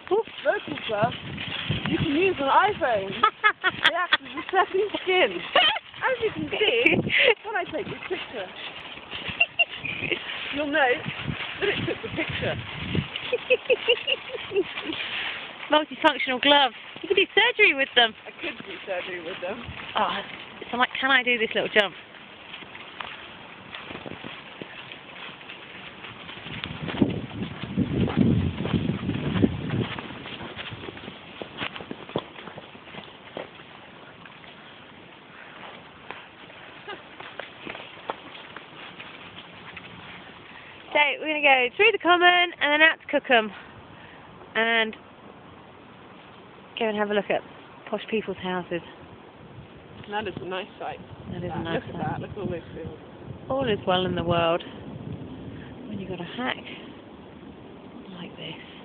Local club, you can use an iPhone. It acts as a second skin. As you can see, when I take this picture, you'll note that it took the picture. Multifunctional gloves. You can do surgery with them. I could do surgery with them. Oh, so like, can I do this little jump? So we're going to go through the common and then out to Cookham and go and have a look at posh people's houses. That is a nice sight. That is a nice sight. sight. Look at that, look at all those fields. All is well in the world when you've got a hack like this.